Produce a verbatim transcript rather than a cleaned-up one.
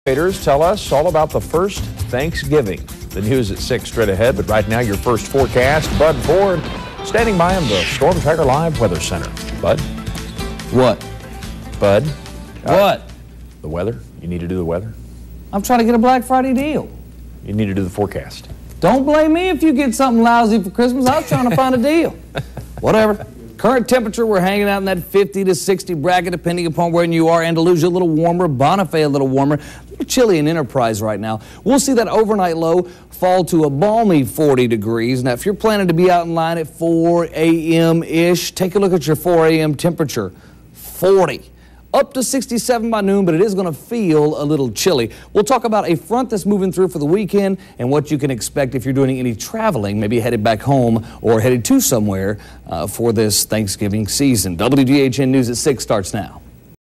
Tell us all about the first Thanksgiving. The news at six straight ahead, but right now your first forecast. Bud Ford standing by in the Storm Tracker Live Weather Center. Bud? What? Bud? What? Uh, the weather? You need to do the weather? I'm trying to get a Black Friday deal. You need to do the forecast. Don't blame me if you get something lousy for Christmas. I was trying to find a deal. Whatever. Current temperature, we're hanging out in that fifty to sixty bracket, depending upon where you are. Andalusia a little warmer, Bonifay a little warmer. A little chilly in Enterprise right now. We'll see that overnight low fall to a balmy forty degrees. Now, if you're planning to be out in line at four A M-ish, take a look at your four A M temperature. forty. Up to sixty-seven by noon, but it is going to feel a little chilly. We'll talk about a front that's moving through for the weekend and what you can expect if you're doing any traveling, maybe headed back home or headed to somewhere uh, for this Thanksgiving season. W D H N News at six starts now.